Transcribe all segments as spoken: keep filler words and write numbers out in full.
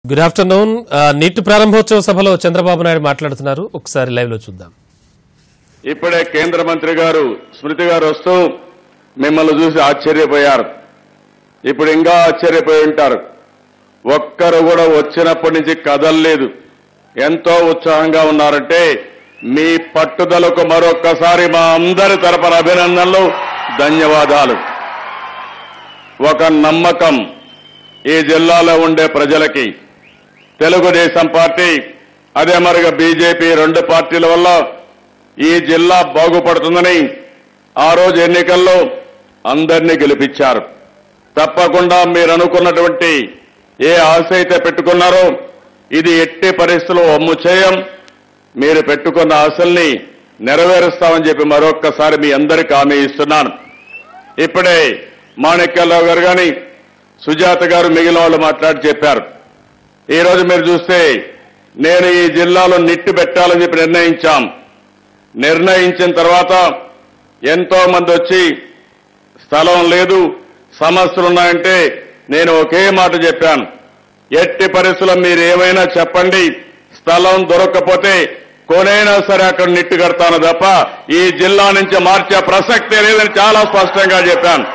Good afternoon. Neat ప్రారంభోత్సవ సభలో చంద్రబాబు నాయుడు మాట్లాడుతున్నారు. ఒకసారి లైవ్ లో చూద్దాం. ఇప్పుడే కేంద్ర మంత్రి గారు స్మృతి గారు వస్తూ మిమ్మల్ని చూసి ఆశ్చర్యపోయారు. ఇప్పుడు ఇంకా ఆశ్చర్యపోయి ఉంటారు. ఒక్కరు కూడా వచ్చినప్పటి నుంచి కదలలేదు. ఎంతో ఉత్సాహంగా ఉన్నారంటే మీ పట్టుదలకు మరొక్కసారి మా అందరి తరపున అభినందనలు, ధన్యవాదాలు. ఒక నమ్మకం ఈ జిల్లాలో ఉండే ప్రజలకి, తెలుగుదేశం పార్టీ అదే మరిగా బీజేపీ రెండు పార్టీల వల్ల ఈ జిల్లా బాగుపడుతుందని ఆ రోజు ఎన్నికల్లో అందరినీ గెలిపించారు. తప్పకుండా మీరు అనుకున్నటువంటి ఏ ఆశ అయితే పెట్టుకున్నారో ఇది ఎట్టి పరిస్థితుల్లో అమ్ము చేయం. మీరు పెట్టుకున్న ఆశల్ని నెరవేరుస్తామని చెప్పి మరొక్కసారి మీ అందరికీ హామీ ఇస్తున్నాను. ఇప్పుడే మాణిక్యాలరావు గారు కానీ సుజాత గారు మిగిలిన వాళ్ళు మాట్లాడి చెప్పారు. ఈ రోజు మీరు చూస్తే నేను ఈ జిల్లాలో నిట్టు పెట్టాలని చెప్పి నిర్ణయించాం. నిర్ణయించిన తర్వాత ఎంతో మంది వచ్చి స్థలం లేదు, సమస్యలు ఉన్నాయంటే నేను ఒకే మాట చెప్పాను, ఎట్టి పరిస్థితుల్లో మీరు ఏమైనా చెప్పండి, స్థలం దొరకకపోతే కొనైనా సరే అక్కడ నిట్టు కడతాను తప్ప ఈ జిల్లా నుంచి మార్చే ప్రసక్తే లేదని చాలా స్పష్టంగా చెప్పాను.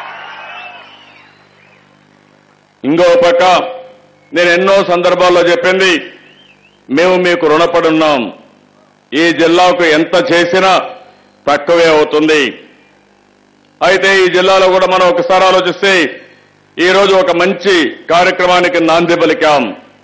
ఇంకో పక్క నేను ఎన్నో సందర్భాల్లో చెప్పింది, మేము మీకు రుణపడి ఉన్నాం. ఈ జిల్లాకు ఎంత చేసినా తక్కువే అవుతుంది. అయితే ఈ జిల్లాలో కూడా మనం ఒకసారి ఆలోచిస్తే ఈ రోజు ఒక మంచి కార్యక్రమానికి నాంది పలికాం.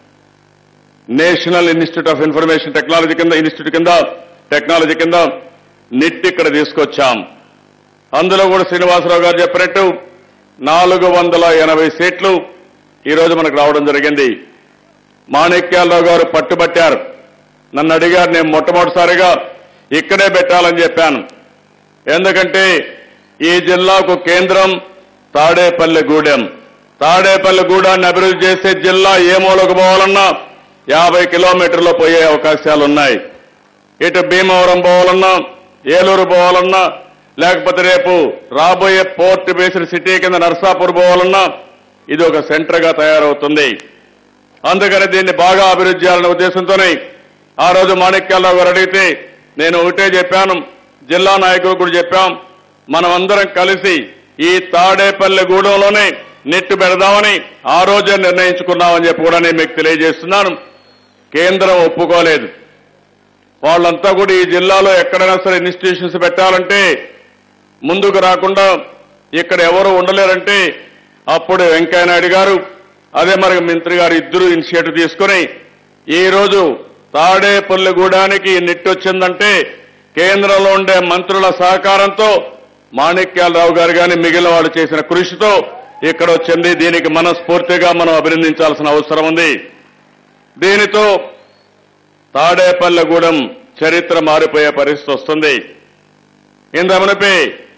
National institute of information technology కింద ఇన్స్టిట్యూట్ కింద టెక్నాలజీ కింద నిట్ ఇక్కడ తీసుకొచ్చాం. అందులో కూడా శ్రీనివాసరావు గారు చెప్పినట్టు నాలుగు వందల ఎనభై సీట్లు ఈ రోజు మనకు రావడం జరిగింది. మాణిక్యాలరావు గారు పట్టుబట్టారు. నన్ను అడిగారు, నేను మొట్టమొదటిసారిగా ఇక్కడే పెట్టాలని చెప్పాను. ఎందుకంటే ఈ జిల్లాకు కేంద్రం తాడేపల్లిగూడెం. తాడేపల్లిగూడాన్ని అభివృద్ధి చేసే జిల్లా ఏ మూలకు పోవాలన్నా యాభై కిలోమీటర్లు పోయే అవకాశాలున్నాయి. ఇటు భీమవరం పోవాలన్నా, ఏలూరు పోవాలన్నా, లేకపోతే రేపు రాబోయే పోర్ట్ బేస్డ్ సిటీ కింద నర్సాపూర్ పోవాలన్నా ఇది ఒక సెంటర్ గా తయారవుతుంది. అందుకని దీన్ని బాగా అభివృద్ధి చేయాలనే ఉద్దేశంతోనే ఆ రోజు మాణిక్యాలరావు గారు అడిగితే నేను ఒకటే చెప్పాను, జిల్లా నాయకులు కూడా చెప్పాం, మనం అందరం కలిసి ఈ తాడేపల్లిగూడెంలోనే నెట్టు పెడదామని ఆ రోజే నిర్ణయించుకున్నామని చెప్పి కూడా నేను మీకు తెలియజేస్తున్నాను. కేంద్రం ఒప్పుకోలేదు. వాళ్ళంతా కూడా ఈ జిల్లాలో ఎక్కడైనా సరే ఇన్స్టిట్యూషన్స్ పెట్టాలంటే ముందుకు రాకుండా ఇక్కడ ఎవరు ఉండలేరంటే అప్పుడు వెంకయ్యనాయుడు గారు అదే మరి మంత్రి గారు ఇద్దరు ఇనిషియేటివ్ తీసుకుని ఈ రోజు తాడేపల్లిగూడానికి నెట్ వచ్చిందంటే కేంద్రంలో ఉండే మంత్రుల సహకారంతో మాణిక్యాలరావు గారు కానీ మిగిలిన వాళ్ళు చేసిన కృషితో ఇక్కడ వచ్చింది. దీనికి మనస్ఫూర్తిగా మనం అభినందించాల్సిన అవసరం ఉంది. దీనితో తాడేపల్లిగూడెం చరిత్ర మారిపోయే పరిస్థితి వస్తుంది. ఇంతమునిపై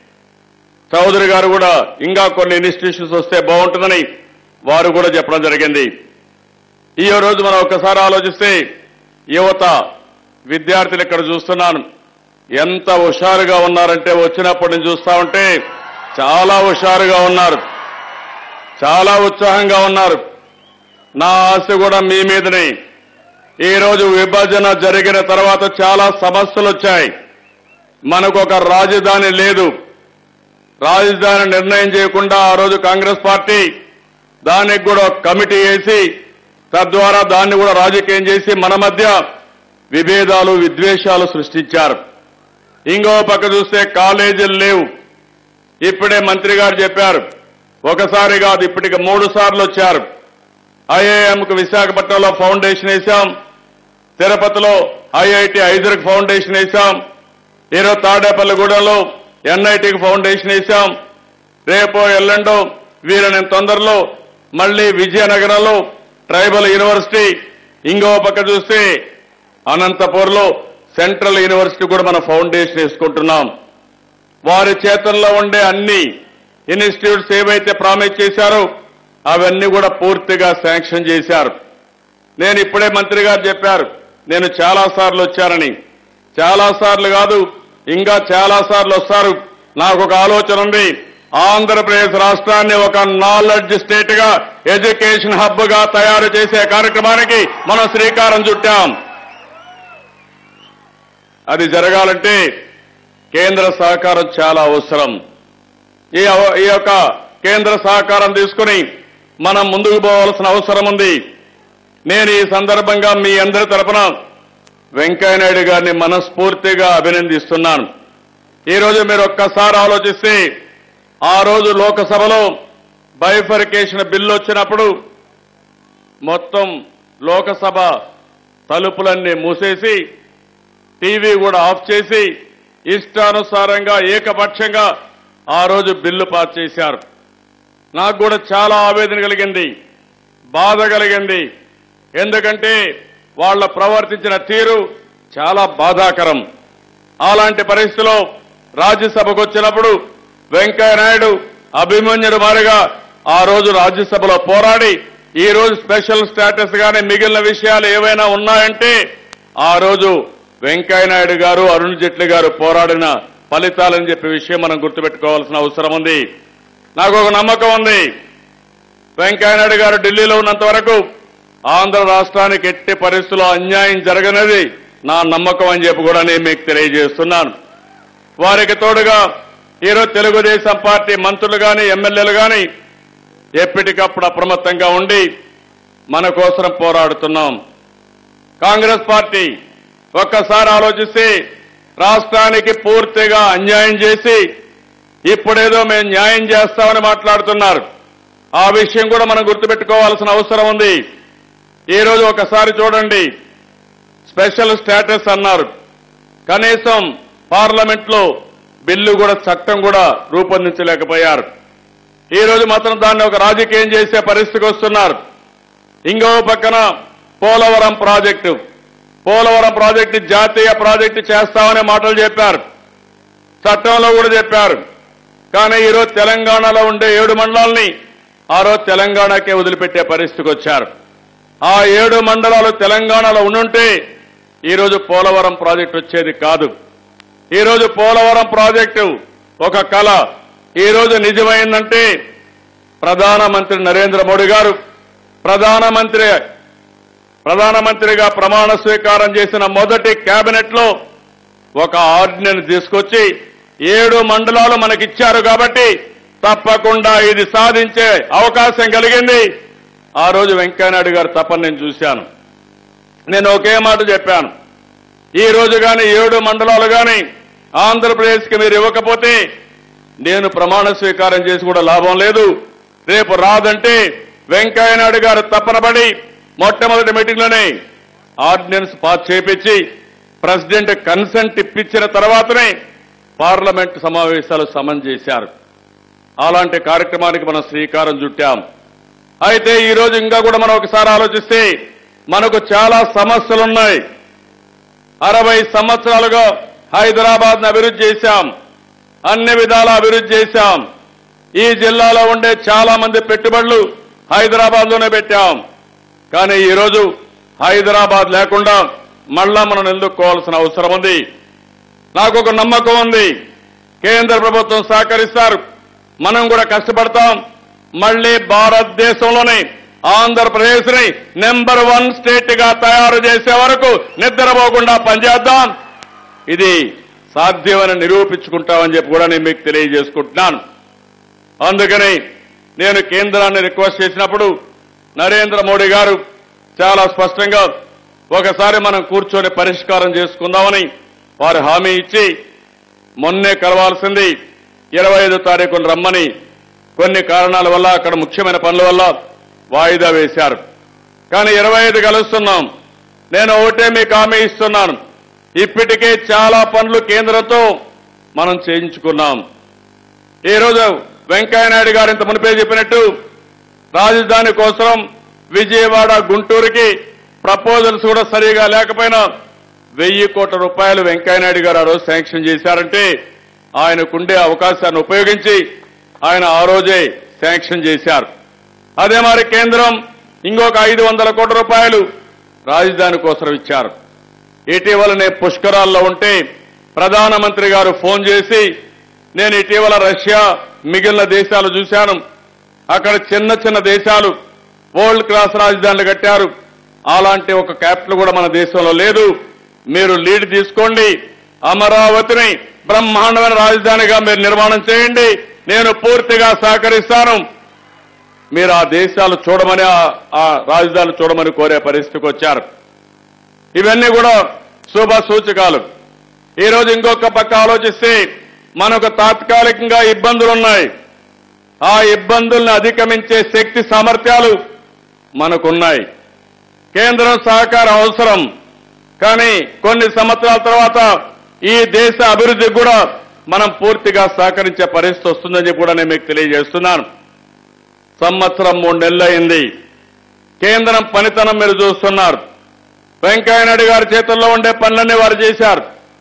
చౌదరి గారు కూడా ఇంకా కొన్ని ఇన్స్టిట్యూషన్స్ వస్తే బాగుంటుందని వారు కూడా చెప్పడం జరిగింది. ఈ రోజు మనం ఒక్కసారి ఆలోచిస్తే యువత విద్యార్థులు ఇక్కడ చూస్తున్నాను ఎంత హుషారుగా ఉన్నారంటే వచ్చినప్పటి నుంచి చూస్తా ఉంటే చాలా హుషారుగా ఉన్నారు, చాలా ఉత్సాహంగా ఉన్నారు. నా ఆశ కూడా మీ మీదనే. ఈ రోజు విభజన జరిగిన తర్వాత చాలా సమస్యలు వచ్చాయి. మనకు ఒక రాజధాని లేదు. రాజధాని నిర్ణయం చేయకుండా ఆ రోజు కాంగ్రెస్ పార్టీ దానికి కూడా ఒక కమిటీ వేసి తద్వారా దాన్ని కూడా రాజకీయం చేసి మన మధ్య విభేదాలు విద్వేషాలు సృష్టించారు. ఇంకో పక్క చూస్తే కాలేజీలు లేవు. ఇప్పుడే మంత్రి గారు చెప్పారు, ఒకసారి కాదు ఇప్పటికి మూడు సార్లు వచ్చారు. ఐఐఎంకు విశాఖపట్నంలో ఫౌండేషన్ వేశాం, తిరుపతిలో ఐఐటి ఐజర్కి ఫౌండేషన్ వేశాం, ఈరోజు తాడేపల్లిగూడెంలో ఎన్ఐటికి ఫౌండేషన్ వేశాం. రేపో ఎల్లుండో వీరని తొందరలో మళ్లీ విజయనగరంలో ట్రైబల్ యూనివర్సిటీ, ఇంకో పక్క చూస్తే అనంతపూర్లో సెంట్రల్ యూనివర్సిటీ కూడా మనం ఫౌండేషన్ వేసుకుంటున్నాం. వారి చేతుల్లో ఉండే అన్ని ఇన్స్టిట్యూట్స్ ఏవైతే ప్రామిస్ చేశారో అవన్నీ కూడా పూర్తిగా శాంక్షన్ చేశారు. నేను ఇప్పుడే మంత్రి గారు చెప్పారు, నేను చాలా సార్లు వచ్చానని. చాలా సార్లు కాదు, ఇంకా చాలా సార్లు వస్తారు. నాకు ఒక ఆలోచన ఉంది, ఆంధ్రప్రదేశ్ రాష్ట్రాన్ని ఒక నాలెడ్జ్ స్టేట్ గా, ఎడ్యుకేషన్ హబ్ గా తయారు చేసే కార్యక్రమానికి మనం శ్రీకారం చుట్టాం. అది జరగాలంటే కేంద్ర సహకారం చాలా అవసరం. ఈ ఈ యొక్క కేంద్ర సహకారం తీసుకుని మనం ముందుకు పోవాల్సిన అవసరం ఉంది. నేను ఈ సందర్భంగా మీ అందరి తరపున వెంకయ్యనాయుడు గారిని మనస్ఫూర్తిగా అభినందిస్తున్నాను. ఈ రోజు మీరు ఒక్కసారి ఆలోచిస్తే, ఆ రోజు లోకసభలో బైఫర్కేషన్ బిల్లు వచ్చినప్పుడు మొత్తం లోకసభ తలుపులన్నీ మూసేసి, టీవీ కూడా ఆఫ్ చేసి, ఇష్టానుసారంగా ఏకపక్షంగా ఆ రోజు బిల్లు పాస్ చేశారు. నాకు కూడా చాలా ఆవేదన కలిగింది, బాధ కలిగింది. ఎందుకంటే వాళ్ళ ప్రవర్తించిన తీరు చాలా బాధాకరం. అలాంటి పరిస్థితిలో రాజ్యసభకు వచ్చినప్పుడు వెంకయ్యనాయుడు అభిమన్యుడు మారిగా ఆ రోజు రాజ్యసభలో పోరాడి, ఈ రోజు స్పెషల్ స్టేటస్ గానే మిగిలిన విషయాలు ఏవైనా ఉన్నాయంటే ఆ రోజు వెంకయ్యనాయుడు గారు, అరుణ్ జైట్లీ గారు పోరాడిన ఫలితాలని చెప్పే విషయం మనం గుర్తుపెట్టుకోవాల్సిన అవసరం ఉంది. నాకు ఒక నమ్మకం ఉంది, వెంకయ్యనాయుడు గారు ఢిల్లీలో ఉన్నంత వరకు ఆంధ్ర రాష్ట్రానికి ఎట్టి పరిస్థితుల్లో అన్యాయం జరగనది నా నమ్మకం అని చెప్పి కూడా నేను మీకు తెలియజేస్తున్నాను. వారికి తోడుగా ఈరోజు తెలుగుదేశం పార్టీ మంత్రులు కానీ, ఎమ్మెల్యేలు కానీ ఎప్పటికప్పుడు అప్రమత్తంగా ఉండి మన కోసం పోరాడుతున్నాం. కాంగ్రెస్ పార్టీ ఒక్కసారి ఆలోచిస్తే రాష్ట్రానికి పూర్తిగా అన్యాయం చేసి ఇప్పుడేదో మేము న్యాయం చేస్తామని మాట్లాడుతున్నారు. ఆ విషయం కూడా మనం గుర్తుపెట్టుకోవాల్సిన అవసరం ఉంది. ఈ రోజు ఒకసారి చూడండి, స్పెషల్ స్టేటస్ అన్నారు, కనీసం పార్లమెంట్ లో బిల్లు కూడా, చట్టం కూడా రూపొందించలేకపోయారు. ఈ రోజు మాత్రం దాన్ని ఒక రాజకీయం చేసే పరిస్థితికి వస్తున్నారు. ఇంకో పక్కన పోలవరం ప్రాజెక్టు పోలవరం ప్రాజెక్టు జాతీయ ప్రాజెక్టు చేస్తామనే మాటలు చెప్పారు, చట్టంలో కూడా చెప్పారు. కానీ ఈరోజు తెలంగాణలో ఉండే ఏడు మండలాల్ని ఆ రోజు తెలంగాణకే వదిలిపెట్టే పరిస్థితికి వచ్చారు. ఆ ఏడు మండలాలు తెలంగాణలో ఉండుంటే ఈరోజు పోలవరం ప్రాజెక్టు వచ్చేది కాదు. ఈరోజు పోలవరం ప్రాజెక్టు ఒక కళ ఈరోజు నిజమైందంటే ప్రధానమంత్రి నరేంద్ర మోడీ గారు ప్రధానమంత్రి ప్రధానమంత్రిగా ప్రమాణ స్వీకారం చేసిన మొదటి కేబినెట్ లో ఒక ఆర్డినెన్స్ తీసుకొచ్చి ఏడు మండలాలు మనకిచ్చారు కాబట్టి తప్పకుండా ఇది సాధించే అవకాశం కలిగింది. ఆ రోజు వెంకయ్యనాయుడు గారు తప్పని నేను చూశాను. నేను ఒకే మాట చెప్పాను, ఈ రోజు కానీ ఏడు మండలాలు కానీ ఆంధ్రప్రదేశ్కి మీరు ఇవ్వకపోతే నేను ప్రమాణ స్వీకారం చేసి కూడా లాభం లేదు. రేపు రాదంటే వెంకయ్యనాయుడు గారు తప్పనబడి మొట్టమొదటి మీటింగ్లోనే ఆర్డినెన్స్ పాస్ చేయించి ప్రెసిడెంట్ కన్సెంట్ ఇప్పించిన తర్వాతనే పార్లమెంట్ సమావేశాలు సమన్ చేశారు. అలాంటి కార్యక్రమానికి మనం శ్రీకారం చుట్టాం. అయితే ఈ రోజు ఇంకా కూడా మనం ఒకసారి ఆలోచిస్తే మనకు చాలా సమస్యలున్నాయి. అరవై సంవత్సరాలుగా హైదరాబాద్ ను అభివృద్ధి చేశాం, అన్ని విధాలా అభివృద్ధి చేశాం. ఈ జిల్లాలో ఉండే చాలా మంది పెట్టుబడులు హైదరాబాద్ లోనే పెట్టాం. కానీ ఈరోజు హైదరాబాద్ లేకుండా మళ్ళా మనం నిలుపుకోవాల్సిన అవసరం ఉంది. నాకు ఒక నమ్మకం ఉంది, కేంద్ర ప్రభుత్వం సహకరిస్తారు, మనం కూడా కష్టపడతాం. మళ్లీ భారతదేశంలోనే ఆంధ్రప్రదేశ్ ని నెంబర్ వన్ స్టేట్ గా తయారు చేసే వరకు నిద్రపోకుండా పనిచేద్దాం. ఇది సాధ్యమని నిరూపించుకుంటామని చెప్పి కూడా నేను మీకు తెలియజేసుకుంటున్నాను. అందుకని నేను కేంద్రాన్ని రిక్వెస్ట్ చేసినప్పుడు నరేంద్ర మోడీ గారు చాలా స్పష్టంగా ఒకసారి మనం కూర్చొని పరిష్కారం చేసుకుందామని వారు హామీ ఇచ్చి మొన్నే కలవాల్సింది ఇరవై ఐదు తారీఖున రమ్మని కొన్ని కారణాల వల్ల, అక్కడ ముఖ్యమైన పనుల వల్ల వాయిదా వేశారు. కానీ ఇరవై ఐదు కలుస్తున్నాం. నేను ఒకటే మీకు హామీ ఇస్తున్నాను, ఇప్పటికే చాలా పనులు కేంద్రంతో మనం చేయించుకున్నాం. ఈ రోజు వెంకయ్యనాయుడు గారు ఇంత మునిపే చెప్పినట్టు రాజధాని కోసం విజయవాడ గుంటూరుకి ప్రపోజల్స్ కూడా సరిగా లేకపోయినా వెయ్యి కోట్ల రూపాయలు వెంకయ్యనాయుడు గారు ఆ రోజు శాంక్షన్ చేశారంటే ఆయనకుండే అవకాశాన్ని ఉపయోగించి ఆయన ఆ రోజే శాంక్షన్ చేశారు. అదే మరి కేంద్రం ఇంకొక ఐదు వందల కోట్ల రూపాయలు రాజధాని కోసం ఇచ్చారు. ఇటీవల నేను పుష్కరాల్లో ఉంటే ప్రధానమంత్రి గారు ఫోన్ చేసి నేను ఇటీవల రష్యా మిగిలిన దేశాలు చూశాను. అక్కడ చిన్న చిన్న దేశాలు వరల్డ్ క్లాస్ రాజధానులు కట్టారు. అలాంటి ఒక క్యాపిటల్ కూడా మన దేశంలో లేదు. మీరు లీడ్ తీసుకోండి, అమరావతిని బ్రహ్మాండమైన రాజధానిగా మీరు నిర్మాణం చేయండి, నేను పూర్తిగా సహకరిస్తాను. మీరు ఆ దేశాలు చూడమని ఆ రాజధాని చూడమని కోరే పరిస్థితికి వచ్చారు. ఇవన్నీ కూడా శుభ సూచకాలు. ఈ రోజు ఇంకొక పక్క ఆలోచిస్తే మనకు తాత్కాలికంగా ఇబ్బందులున్నాయి. ఆ ఇబ్బందుల్ని అధిగమించే శక్తి సామర్థ్యాలు మనకున్నాయి. కేంద్రం సహకారం అవసరం. కానీ కొన్ని సంవత్సరాల తర్వాత ఈ దేశ అభివృద్ధికి కూడా మనం పూర్తిగా సహకరించే పరిస్థితి వస్తుందని చెప్పి కూడా నేను మీకు తెలియజేస్తున్నాను. సంవత్సరం మూడు నెలలు అయింది. కేంద్రం పనితనం మీరు చూస్తున్నారు. వెంకయ్యనాయుడు గారి చేతుల్లో ఉండే పనులన్నీ వారు చేశారు.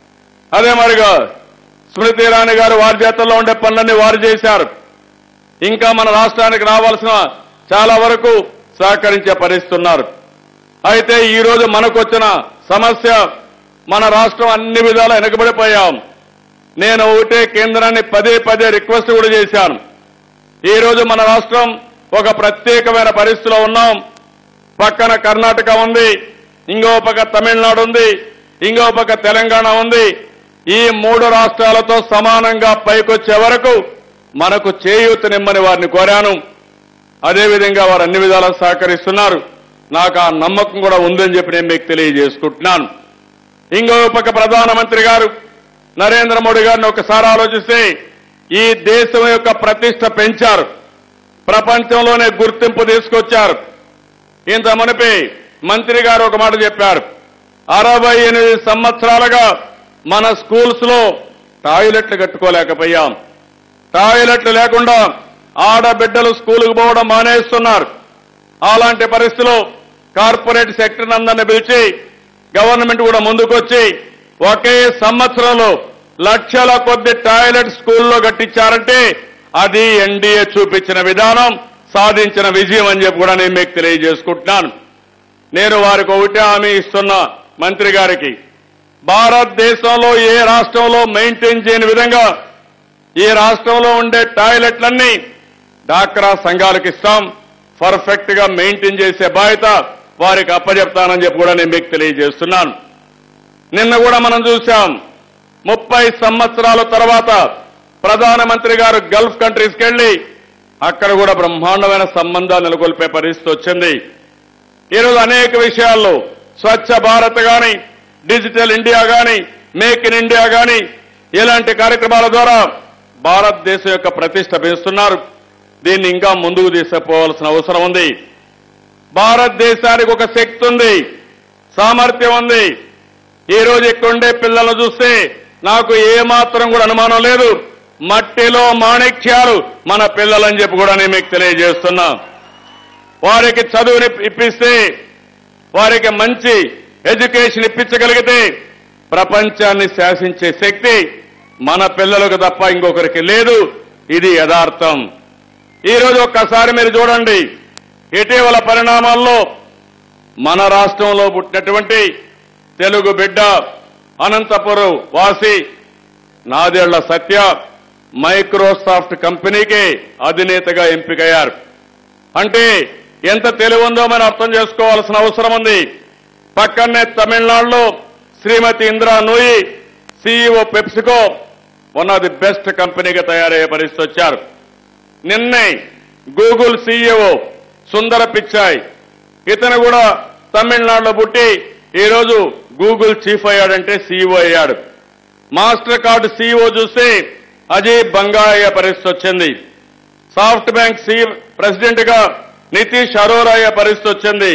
అదే మరిగా స్మృతి ఇరానీ గారు వారి చేతుల్లో ఉండే పనులన్నీ వారు చేశారు. ఇంకా మన రాష్ట్రానికి రావాల్సిన చాలా వరకు సహకరించే పరిస్థితి ఉన్నారు. అయితే ఈ రోజు మనకు వచ్చిన సమస్య, మన రాష్ట్రం అన్ని విధాలా వెనకబడిపోయాం. నేను ఒకటే కేంద్రాన్ని పదే పదే రిక్వెస్ట్ కూడా చేశాను. ఈ రోజు మన రాష్ట్రం ఒక ప్రత్యేకమైన పరిస్థితిలో ఉన్నాం. పక్కన కర్ణాటక ఉంది, ఇంకో పక్క తమిళనాడు ఉంది, ఇంకో పక్క తెలంగాణ ఉంది. ఈ మూడు రాష్ట్రాలతో సమానంగా పైకొచ్చే వరకు మనకు చేయూతనిమ్మని వారిని కోరాను. అదేవిధంగా వారు అన్ని విధాలా సహకరిస్తున్నారు. నాకు ఆ నమ్మకం కూడా ఉందని చెప్పి నేను మీకు తెలియజేసుకుంటున్నాను. ఇంకో పక్క ప్రధానమంత్రి గారు నరేంద్ర మోడీ గారిని ఒకసారి ఆలోచిస్తే ఈ దేశం యొక్క ప్రతిష్ట పెంచారు, ప్రపంచంలోనే గుర్తింపు తీసుకొచ్చారు. ఇంత మునిపి మంత్రి గారు ఒక మాట చెప్పారు, అరవై ఎనిమిది సంవత్సరాలుగా మన స్కూల్స్ లో టాయిలెట్లు కట్టుకోలేకపోయాం. టాయిలెట్లు లేకుండా ఆడబిడ్డలు స్కూలుకు పోవడం మానేస్తున్నారు. అలాంటి పరిస్థితిలో కార్పొరేట్ సెక్టర్ అందరిని పిలిచి గవర్నమెంట్ కూడా ముందుకొచ్చి ఒకే సంవత్సరంలో లక్షల కొద్ది టాయిలెట్ స్కూల్లో కట్టించారంటే అది ఎన్డీఏ చూపించిన విధానం, సాధించిన విజయం అని చెప్పి కూడా నేను మీకు తెలియజేసుకుంటున్నాను. నేను వారికి ఒకటే హామీ ఇస్తున్నా మంత్రి గారికి, భారతదేశంలో ఏ రాష్ట్రంలో మెయింటైన్ చేయని విధంగా ఈ రాష్ట్రంలో ఉండే టాయిలెట్లన్నీ డాక్రా సంఘాలకు ఇస్తాం. పర్ఫెక్ట్ గా మెయింటైన్ చేసే బాధ్యత వారికి అప్పచెప్తానని చెప్పి కూడా నేను మీకు తెలియజేస్తున్నాను. నిన్న కూడా మనం చూశాం, ముప్పై సంవత్సరాల తర్వాత ప్రధానమంత్రి గారు గల్ఫ్ కంట్రీస్కి వెళ్లి అక్కడ కూడా బ్రహ్మాండమైన సంబంధాలు నెలకొల్పే పరిస్థితి వచ్చింది. ఈరోజు అనేక విషయాల్లో స్వచ్ఛ భారత్ గాని, డిజిటల్ ఇండియా గాని, మేక్ ఇన్ ఇండియా గాని ఇలాంటి కార్యక్రమాల ద్వారా భారతదేశం యొక్క ప్రతిష్ట పెంచుతున్నారు. దీన్ని ఇంకా ముందుకు తీసుకుపోవాల్సిన అవసరం ఉంది. భారతదేశానికి ఒక శక్తి ఉంది, సామర్థ్యం ఉంది. ఈ రోజు ఇక్కడ ఉండే పిల్లలను చూస్తే నాకు ఏమాత్రం కూడా అనుమానం లేదు, మట్టిలో మాణిక్యాలు మన పిల్లలని చెప్పి కూడా నేను మీకు తెలియజేస్తున్నా. వారికి చదువుని ఇప్పిస్తే, వారికి మంచి ఎడ్యుకేషన్ ఇప్పించగలిగితే ప్రపంచాన్ని శాసించే శక్తి మన పిల్లలకు తప్ప ఇంకొకరికి లేదు. ఇది యథార్థం. ఈ రోజు ఒక్కసారి మీరు చూడండి, ఇటీవల పరిణామాల్లో మన రాష్ట్రంలో పుట్టినటువంటి తెలుగు బిడ్డ అనంతపురం వాసి నాదేళ్ల సత్య మైక్రోసాఫ్ట్ కంపెనీకి అధినేతగా ఎంపికయ్యారు. అంటే ఎంత తెలివి ఉందో మనం అర్థం చేసుకోవాల్సిన అవసరం ఉంది. పక్కనే తమిళనాడులో Shrimati Indra Nooyi CEO PepsiCo one of the best కంపెనీగా తయారయ్యే పరిస్థితి వచ్చారు. నిన్నే గూగుల్ సీఈఓ సుందర పిచాయ్, ఇతను కూడా తమిళనాడులో పుట్టి ఈరోజు గూగుల్ చీఫ్ అయ్యాడంటే సీఈఓ అయ్యాడు. మాస్టర్ కార్డు సీఈఓ చూస్తే అజయ్ బంగా అయ్యే పరిస్థితి వచ్చింది. సాఫ్ట్ బ్యాంక్ సి ప్రెసిడెంట్ గా నితీష్ అరోరా అయ్యే పరిస్థితి వచ్చింది.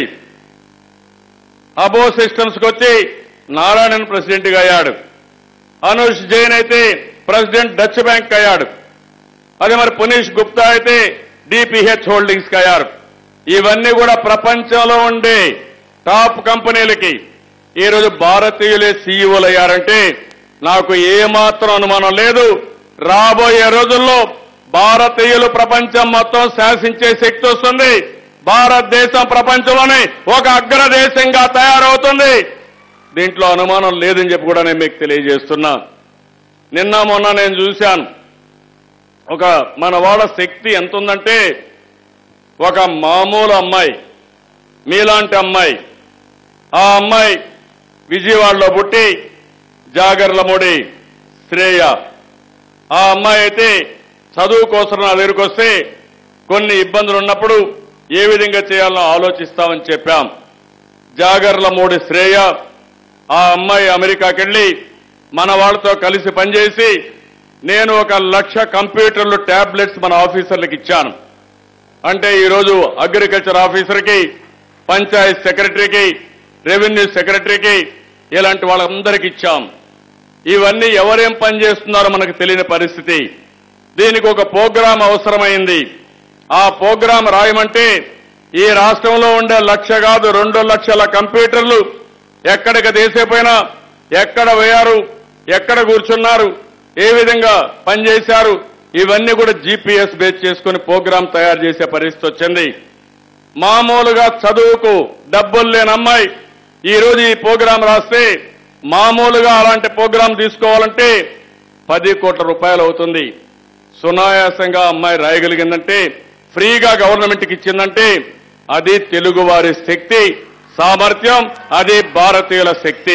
అబో సిస్టమ్స్ కి వచ్చి నారాయణన్ ప్రెసిడెంట్ గా అయ్యాడు. అనుష్ జైన్ అయితే ప్రెసిడెంట్ డచ్ బ్యాంక్ అయ్యాడు. అదే మరి పునీష్ గుప్తా అయితే డిపిహెచ్ హోల్డింగ్స్ కి అయ్యారు. ఇవన్నీ కూడా ప్రపంచంలో ఉండే టాప్ కంపెనీలకి ఈరోజు భారతీయులే సీఈఓలు అయ్యారంటే నాకు ఏమాత్రం అనుమానం లేదు, రాబోయే రోజుల్లో భారతీయులు ప్రపంచం మొత్తం శాసించే శక్తి వస్తుంది. భారతదేశం ప్రపంచంలోనే ఒక అగ్రదేశంగా తయారవుతుంది. దీంట్లో అనుమానం లేదని చెప్పి కూడా నేను మీకు తెలియజేస్తున్నా. నిన్న మొన్న నేను చూశాను, ఒక మన వాళ్ళ శక్తి ఎంత ఉందంటే, ఒక మామూలు అమ్మాయి, మీలాంటి అమ్మాయి, ఆ అమ్మాయి విజయవాడలో పుట్టి జాగర్లమూడి శ్రేయ, ఆ అమ్మాయి అయితే చదువు కోసం నా దగ్గరికి వస్తే కొన్ని ఇబ్బందులు ఉన్నప్పుడు ఏ విధంగా చేయాలో ఆలోచిస్తామని చెప్పాం. జాగర్లమూడి శ్రేయ ఆ అమ్మాయి అమెరికాకి వెళ్ళి మన వాళ్ళతో కలిసి పనిచేసి నేను ఒక లక్ష కంప్యూటర్లు ట్యాబ్లెట్స్ మన ఆఫీసర్లకు ఇచ్చాను. అంటే ఈరోజు అగ్రికల్చర్ ఆఫీసర్కి, పంచాయత్ సెక్రటరీకి, రెవెన్యూ సెక్రటరీకి ఇలాంటి వాళ్ళందరికీ ఇచ్చాం. ఇవన్నీ ఎవరేం పనిచేస్తున్నారో మనకు తెలియని పరిస్థితి. దీనికి ఒక ప్రోగ్రాం అవసరమైంది. ఆ ప్రోగ్రాం రాయమంటే ఈ రాష్ట్రంలో ఉండే లక్ష కాదు రెండు లక్షల కంప్యూటర్లు ఎక్కడికి తీసేపోయినా, ఎక్కడ వేయారు, ఎక్కడ కూర్చున్నారు, ఏ విధంగా పనిచేశారు, ఇవన్నీ కూడా జీపీఎస్ బేస్ చేసుకుని ప్రోగ్రాం తయారు చేసే పరిస్థితి వచ్చింది. మామూలుగా చదువుకు డబ్బులు లేని అమ్మాయి ఈ రోజు ఈ ప్రోగ్రాం రాస్తే మామూలుగా అలాంటి ప్రోగ్రాం తీసుకోవాలంటే పది కోట్ల రూపాయలు అవుతుంది. సునాయాసంగా అమ్మాయి రాయగలిగిందంటే, ఫ్రీగా గవర్నమెంట్కి ఇచ్చిందంటే అది తెలుగువారి శక్తి, సామర్థ్యం, అది భారతీయుల శక్తి.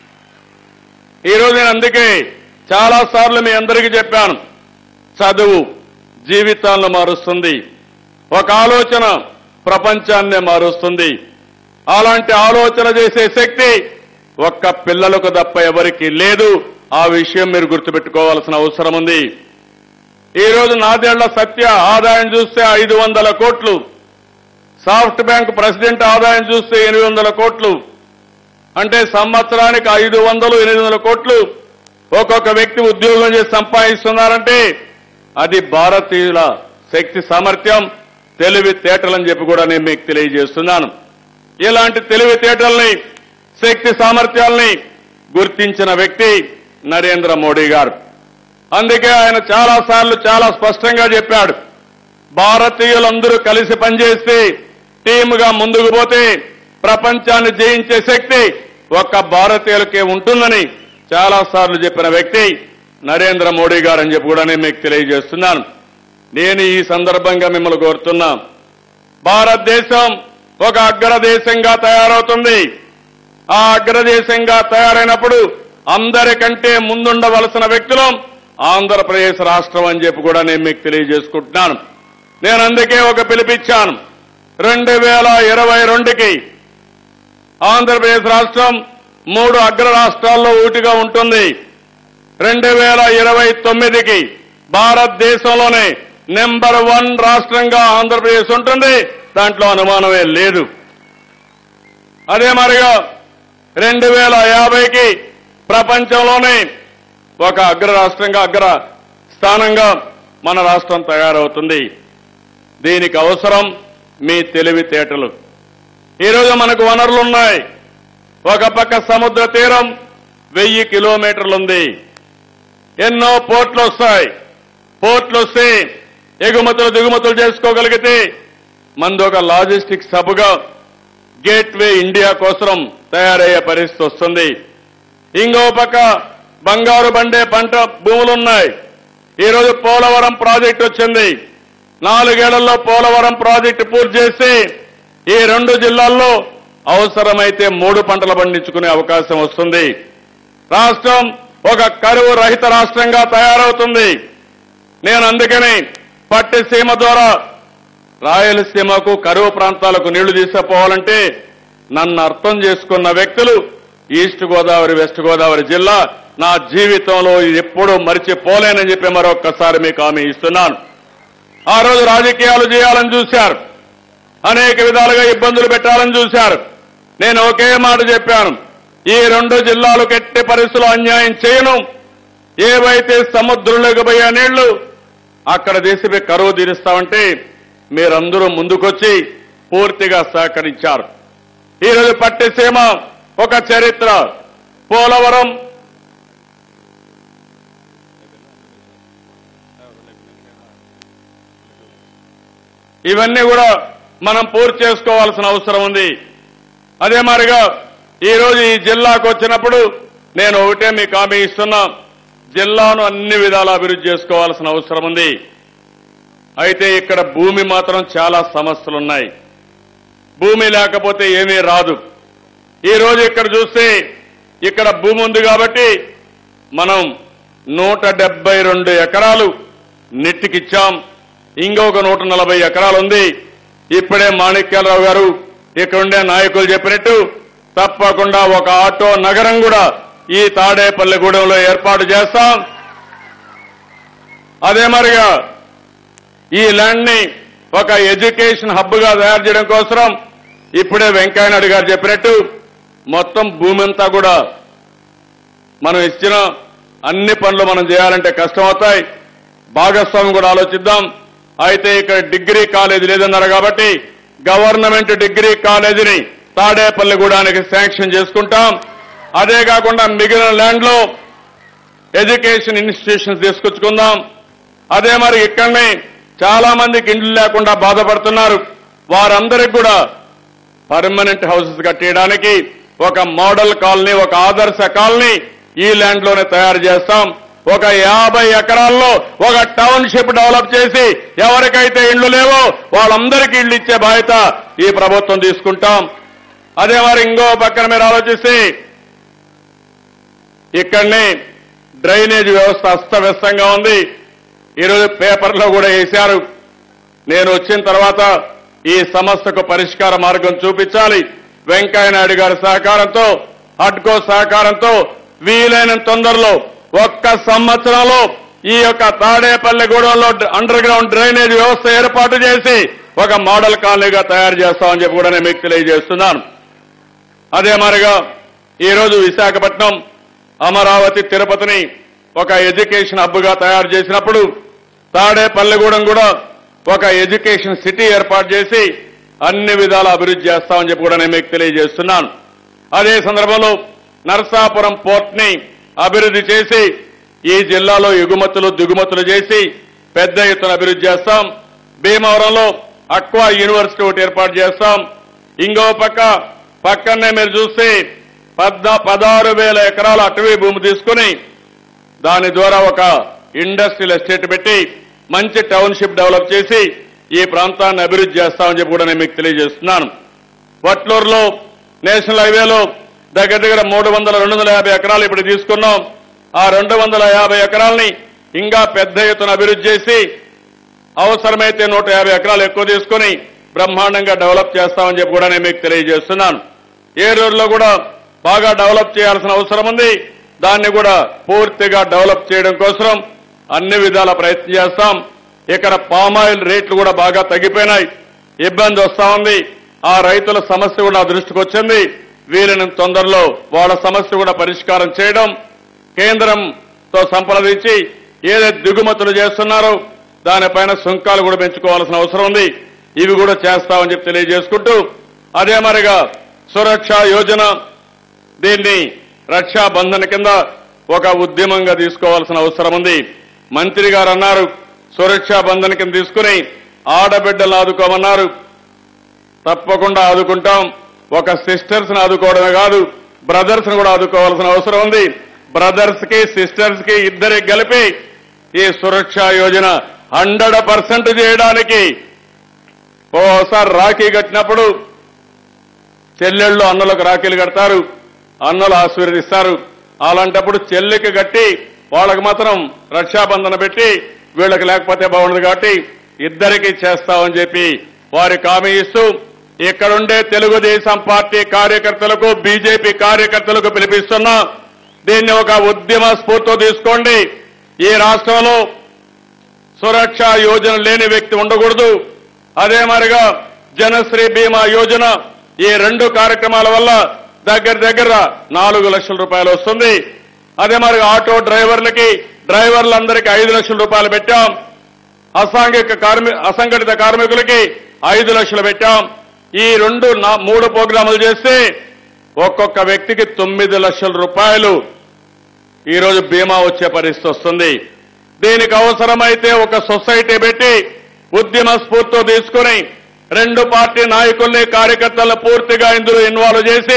ఈరోజు నేను అందుకే చాలా సార్లు మీ అందరికీ చెప్పాను, చదువు జీవితాలను మారుస్తుంది, ఒక ఆలోచన ప్రపంచాన్నే మారుస్తుంది. అలాంటి ఆలోచన చేసే శక్తి ఒక్క పిల్లలకు తప్ప ఎవరికి లేదు. ఆ విషయం మీరు గుర్తుపెట్టుకోవాల్సిన అవసరం ఉంది. ఈరోజు నాదేళ్ల సత్య ఆదాయం చూస్తే ఐదు వందల కోట్లు, సాఫ్ట్ బ్యాంక్ ప్రెసిడెంట్ ఆదాయం చూస్తే ఎనిమిది వందల కోట్లు, అంటే సంవత్సరానికి ఐదు వందలు ఎనిమిది వందల కోట్లు ఒక్కొక్క వ్యక్తి ఉద్యోగం చేసి సంపాదిస్తున్నారంటే అది భారతీయుల శక్తి, సామర్థ్యం, తెలివితేటలని చెప్పి కూడా నేను మీకు తెలియజేస్తున్నాను. ఇలాంటి తెలివితేటల్ని, శక్తి సామర్థ్యాల్ని గుర్తించిన వ్యక్తి నరేంద్ర మోడీ గారు. అందుకే ఆయన చాలా సార్లు చాలా స్పష్టంగా చెప్పాడు, భారతీయులందరూ కలిసి పనిచేస్తే, టీముగా ముందుకు పోతే ప్రపంచాన్ని జయించే శక్తి ఒక్క భారతీయులకే ఉంటుందని చాలా సార్లు చెప్పిన వ్యక్తి నరేంద్ర మోడీ గారు అని చెప్పి కూడా నేను మీకు తెలియజేస్తున్నాను. నేను ఈ సందర్భంగా మిమ్మల్ని కోరుతున్నా, భారతదేశం ఒక అగ్రదేశంగా తయారవుతుంది. ఆ అగ్రదేశంగా తయారైనప్పుడు అందరికంటే ముందుండవలసిన వ్యక్తులు ఆంధ్రప్రదేశ్ రాష్ట్రం అని చెప్పి కూడా నేను మీకు తెలియజేసుకుంటున్నాను. నేను అందుకే ఒక పిలిపిచ్చాను, రెండు వేల ఇరవై రెండుకి ఆంధ్రప్రదేశ్ రాష్ట్రం మూడు అగ్ర రాష్ట్రాల్లో ఒకటిగా ఉంటుంది. రెండు వేల ఇరవై తొమ్మిదికి భారతదేశంలోనే నెంబర్ వన్ రాష్ట్రంగా ఆంధ్రప్రదేశ్ ఉంటుంది, దాంట్లో అనుమానమే లేదు. అదే మరిగా రెండు వేల యాభైకి ప్రపంచంలోనే ఒక అగ్ర రాష్ట్రంగా, అగ్ర స్థానంగా మన రాష్ట్రం తయారవుతుంది. దీనికి అవసరం మీ తెలివితేటలు. ఈరోజు మనకు వనరులున్నాయి. ఒక పక్క సముద్ర తీరం వెయ్యి కిలోమీటర్లుంది, ఎన్నో పోర్ట్లు వస్తాయి. పోర్ట్లు వస్తే ఎగుమతులు దిగుమతులు చేసుకోగలిగితే మనది ఒక లాజిస్టిక్స్ హబ్గా గేట్వే ఇండియా కోసం తయారయ్యే పరిస్థితి వస్తుంది. ఇంకో పక్క బంగారు బండే పంట భూములున్నాయి. ఈరోజు పోలవరం ప్రాజెక్టు వచ్చింది. నాలుగేళ్లలో పోలవరం ప్రాజెక్టు పూర్తి చేసి ఈ రెండు జిల్లాల్లో అవసరమైతే మూడు పంటలు పండించుకునే అవకాశం వస్తుంది. రాష్ట్రం ఒక కరువు రహిత రాష్ట్రంగా తయారవుతుంది. నేను అందుకని పట్టిసీమ ద్వారా రాయలసీమకు, కరువు ప్రాంతాలకు నీళ్లు తీసుకుపోవాలంటే నన్ను అర్థం చేసుకున్న వ్యక్తులు ఈస్ట్ గోదావరి, వెస్ట్ గోదావరి జిల్లా నా జీవితంలో ఎప్పుడూ మరిచిపోలేనని చెప్పి మరొక్కసారి మీకు హామీ ఇస్తున్నాను. ఆ రోజు రాజకీయాలు చేయాలని చూశారు, అనేక విధాలుగా ఇబ్బందులు పెట్టాలని చూశారు. నేను ఒకే మాట చెప్పాను, ఈ రెండు జిల్లాలకు ఎట్టి పరిస్థితుల్లో అన్యాయం చేయను. ఏవైతే సముద్రంలోకి పోయే నీళ్లు అక్కడ దేశమే కరువు తీరుస్తామంటే మీరందరూ ముందుకొచ్చి పూర్తిగా సహకరించారు. ఈరోజు పట్టిసీమ ఒక చరిత్ర, పోలవరం ఇవన్నీ కూడా మనం పూర్తి చేసుకోవాల్సిన అవసరం ఉంది. అదే మాదిరిగా ఈరోజు ఈ జిల్లాకు వచ్చినప్పుడు నేను ఒకటే మీకు హామీ ఇస్తున్నా, జిల్లాను అన్ని విధాలా అభివృద్ధి చేసుకోవాల్సిన అవసరం ఉంది. అయితే ఇక్కడ భూమి మాత్రం చాలా సమస్యలు ఉన్నాయి. భూమి లేకపోతే ఏమీ రాదు. ఈ రోజు ఇక్కడ చూస్తే ఇక్కడ భూమి ఉంది కాబట్టి మనం నూట డెబ్బై రెండు ఎకరాలు నెట్టికిచ్చాం. ఇంకొక నూట నలభై ఎకరాలు ఉంది. ఇప్పుడే మాణిక్యాలరావు గారు ఇక్కడుండే నాయకులు చెప్పినట్టు తప్పకుండా ఒక ఆటో నగరం కూడా ఈ తాడేపల్లిగూడెంలో ఏర్పాటు చేస్తాం. అదే మరిగా ఈ ల్యాండ్ ని ఒక ఎడ్యుకేషన్ హబ్ గా తయారు చేయడం కోసం ఇప్పుడే వెంకయ్యనాయుడు గారు చెప్పినట్టు మొత్తం భూమి అంతా కూడా మనం ఇచ్చిన అన్ని పనులు మనం చేయాలంటే కష్టం అవుతాయి. భాగస్వామ్యం కూడా ఆలోచిద్దాం. అయితే ఇక్కడ డిగ్రీ కాలేజీ లేదన్నారు కాబట్టి గవర్నమెంట్ డిగ్రీ కాలేజీని తాడేపల్లిగూడానికి శాంక్షన్ చేసుకుంటాం. అదే కాకుండా మిగిలిన ల్యాండ్ లో ఎడ్యుకేషన్ ఇన్స్టిట్యూషన్స్ తీసుకొచ్చుకుందాం. అదే మరి ఇక్కడనే చాలా మందికి ఇండ్లు లేకుండా బాధపడుతున్నారు. వారందరికి కూడా పర్మనెంట్ హౌసెస్ కట్టేయడానికి ఒక మోడల్ కాలనీ, ఒక ఆదర్శ కాలనీ ఈ ల్యాండ్ లోనే తయారు చేస్తాం. ఒక యాభై ఎకరాల్లో ఒక టౌన్షిప్ డెవలప్ చేసి ఎవరికైతే ఇండ్లు లేవో వాళ్ళందరికీ ఇళ్లు ఇచ్చే బాధ్యత ఈ ప్రభుత్వం తీసుకుంటాం. అదే మరి ఇంకో పక్కన మీరు ఆలోచిస్తే ఇక్కడనే డ్రైనేజ్ వ్యవస్థ అస్తవ్యస్తంగా ఉంది. ఈరోజు పేపర్లో కూడా వేశారు. నేను వచ్చిన తర్వాత ఈ సమస్యకు పరిష్కార మార్గం చూపించాలి. వెంకయ్యనాయుడు గారి సహకారంతో, హడ్కో సహకారంతో వీలైన తొందరలో ఒక్క సంవత్సరంలో ఈ యొక్క తాడేపల్లిగూడెంలో అండర్ గ్రౌండ్ డ్రైనేజ్ వ్యవస్థ ఏర్పాటు చేసి ఒక మోడల్ కాలనీగా తయారు చేస్తామని చెప్పి కూడా నేను మీకు తెలియజేస్తున్నాను. అదే మరిగా ఈరోజు విశాఖపట్నం, అమరావతి, తిరుపతిని ఒక ఎడ్యుకేషన్ హబ్ గా తయారు చేసినప్పుడు తాడేపల్లిగూడెం కూడా ఒక ఎడ్యుకేషన్ సిటీ ఏర్పాటు చేసి అన్ని విధాల అభివృద్ధి చేస్తామని చెప్పి కూడా నేను మీకు తెలియజేస్తున్నాను. అదే సందర్భంలో నరసాపురం పోర్ట్ ని అభివృద్ధి చేసి ఈ జిల్లాలో ఎగుమతులు దిగుమతులు చేసి పెద్ద ఎత్తున అభివృద్ధి చేస్తాం. భీమవరంలో అక్వా యూనివర్సిటీ ఒకటి ఏర్పాటు చేస్తాం. ఇంకో పక్క పక్కనే మీరు చూస్తే పద్ద పదహారు వేల ఎకరాల అటవీ భూమి తీసుకుని దాని ద్వారా ఒక ఇండస్ట్రియల్ ఎస్టేట్ పెట్టి మంచి టౌన్షిప్ డెవలప్ చేసి ఈ ప్రాంతాన్ని అభివృద్ధి చేస్తామని చెప్పి కూడా నేను మీకు తెలియజేస్తున్నాను. వట్లూరులో నేషనల్ హైవేలో దగ్గర దగ్గర మూడు వందల రెండు వందల యాభై ఎకరాలు ఇప్పుడు తీసుకున్నాం. ఆ రెండు వందల యాభై ఎకరాలని ఇంకా పెద్ద ఎత్తున అభివృద్ధి చేసి అవసరమైతే నూట యాభై ఎకరాలు ఎక్కువ తీసుకుని బ్రహ్మాండంగా డెవలప్ చేస్తామని చెప్పి కూడా నేను మీకు తెలియజేస్తున్నాను. ఏలూరులో కూడా బాగా డెవలప్ చేయాల్సిన అవసరం ఉంది. దాన్ని కూడా పూర్తిగా డెవలప్ చేయడం కోసం అన్ని విధాల ప్రయత్నం చేస్తాం. ఇక్కడ పామాయిల్ రేట్లు కూడా బాగా తగ్గిపోయినాయి. ఇబ్బంది వస్తా ఉంది. ఆ రైతుల సమస్య కూడా నా దృష్టికి వచ్చింది. వీరిని తొందరలో వాళ్ళ సమస్య కూడా పరిష్కారం చేయడం, కేంద్రంతో సంప్రదించి ఏదైతే దిగుమతులు చేస్తున్నారో దానిపైన సుంకాలు కూడా పెంచుకోవాల్సిన అవసరం ఉంది. ఇవి కూడా చేస్తామని చెప్పి తెలియజేసుకుంటూ అదే మరిగా సురక్ష యోజన, దీన్ని రక్షాబంధన్ కింద ఒక ఉద్యమంగా తీసుకోవాల్సిన అవసరం ఉంది. మంత్రి గారు అన్నారు సురక్షా బంధన్ కింద తీసుకుని ఆడబిడ్డలను ఆదుకోమన్నారు. తప్పకుండా ఆదుకుంటాం. ఒక సిస్టర్స్ ని ఆదుకోవడమే కాదు, బ్రదర్స్ ని కూడా ఆదుకోవాల్సిన అవసరం ఉంది. బ్రదర్స్ కి సిస్టర్స్ కి ఇద్దరికి కలిపి ఈ సురక్షా యోజన హండ్రెడ్ పర్సెంట్ చేయడానికి ఓసారి రాఖీ కట్టినప్పుడు చెల్లెళ్ళు అన్నలకు రాఖీలు కడతారు, అన్నలు ఆశీర్వదిస్తారు. అలాంటప్పుడు చెల్లికి కట్టి వాళ్ళకి మాత్రం రక్షాబంధన పెట్టి వీళ్ళకి లేకపోతే బాగుండదు కాబట్టి ఇద్దరికి చేస్తామని చెప్పి వారికి హామీ ఇస్తూ ఇక్కడుండే తెలుగుదేశం పార్టీ కార్యకర్తలకు, బీజేపీ కార్యకర్తలకు పిలిపిస్తున్నా, దీన్ని ఒక ఉద్యమ స్ఫూర్తితో తీసుకోండి. ఈ రాష్ట్రంలో సురక్ష యోజన లేని వ్యక్తి ఉండకూడదు. అదే మరిగా జనశ్రీ బీమా యోజన, ఈ రెండు కార్యక్రమాల వల్ల దగ్గర దగ్గర నాలుగు లక్షల రూపాయలు వస్తుంది. అదే మరి ఆటో డ్రైవర్లకి, డ్రైవర్లందరికీ ఐదు లక్షల రూపాయలు పెట్టాం. అసాంఘిక కార్మి అసంఘటిత కార్మికులకి ఐదు లక్షలు పెట్టాం. ఈ రెండు మూడు ప్రోగ్రాములు చేస్తే ఒక్కొక్క వ్యక్తికి తొమ్మిది లక్షల రూపాయలు ఈరోజు బీమా వచ్చే పరిస్థితి వస్తుంది. దీనికి అవసరమైతే ఒక సొసైటీ పెట్టి ఉద్యమ స్ఫూర్తితో తీసుకుని రెండు పార్టీ నాయకుల్ని, కార్యకర్తలను పూర్తిగా ఇందులో ఇన్వాల్వ్ చేసి,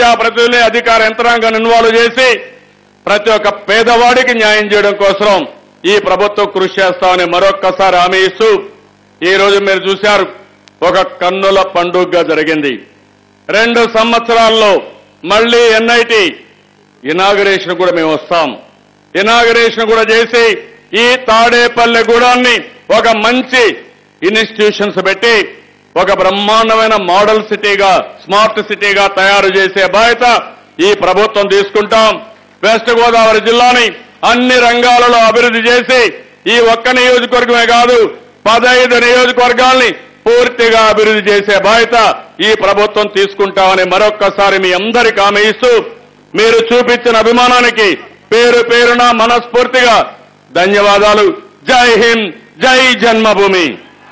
ప్రజాప్రతినిధుల్ని, అధికార యంత్రాంగాన్ని ఇన్వాల్వ్ చేసి ప్రతి ఒక్క పేదవాడికి న్యాయం చేయడం కోసం ఈ ప్రభుత్వం కృషి చేస్తామని మరొక్కసారి హామీ ఇస్తూ ఈ రోజు మీరు చూశారు ఒక కన్నుల పండుగగా జరిగింది. రెండు సంవత్సరాల్లో మళ్లీ ఎన్ఐటి ఇనాగరేషన్ కూడా మేము వస్తాం. ఇనాగరేషన్ కూడా చేసి ఈ తాడేపల్లి గూడాన్ని ఒక మంచి ఇన్స్టిట్యూషన్స్ పెట్టి ఒక బ్రహ్మాండమైన మోడల్ సిటీగా స్మార్ట్ సిటీగా తయారు చేసే బాధ్యత ఈ ప్రభుత్వం తీసుకుంటాం. వెస్ట్ గోదావరి జిల్లాని అన్ని రంగాలలో అభివృద్ధి చేసి ఈ ఒక్క నియోజకవర్గమే కాదు పదహైదు నియోజకవర్గాల్ని పూర్తిగా అభివృద్ధి చేసే బాధ్యత ఈ ప్రభుత్వం తీసుకుంటామని మరొక్కసారి మీ అందరికీ హామీ ఇస్తూ మీరు చూపించిన అభిమానానికి పేరు పేరున మనస్ఫూర్తిగా ధన్యవాదాలు. జై హింద్, జై జన్మభూమి.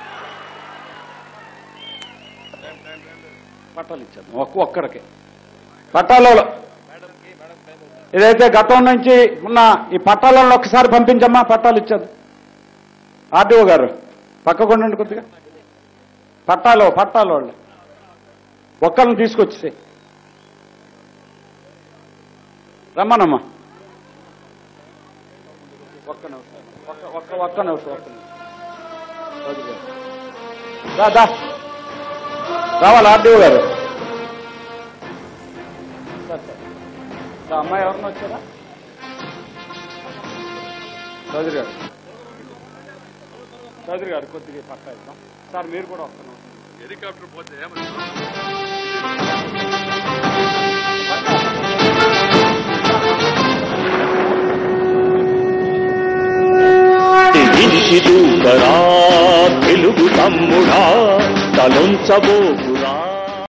పట్టాలు ఇచ్చాను ఒక్కరికి పట్టాలలో ఇదైతే గతం నుంచి ఉన్న ఈ పట్టాలను ఒక్కసారి పంపించమ్మా. పట్టాలు ఇచ్చాను. ఆర్డీఓ గారు పక్కకుండా కొద్దిగా పట్టాలు పట్టాలు వాళ్ళు ఒక్కరిని తీసుకొచ్చి రమ్మనమ్మా. ఒక్క నిమిషం ఒక్క ఒక్క ఒక్క నిమిషం ఒక్క నిమిషం దా రావాలి ఆర్డీఓ గారు. అమ్మాయి ఎవరన్నా వచ్చారా? చౌదరి గారు చౌదరి గారు కొద్దిగా పక్క ఇద్దాం సార్. మీరు కూడా వస్తున్నారు. హెలికాప్టర్ పోతే తెలుగు తమ్ముడా తలొంచబో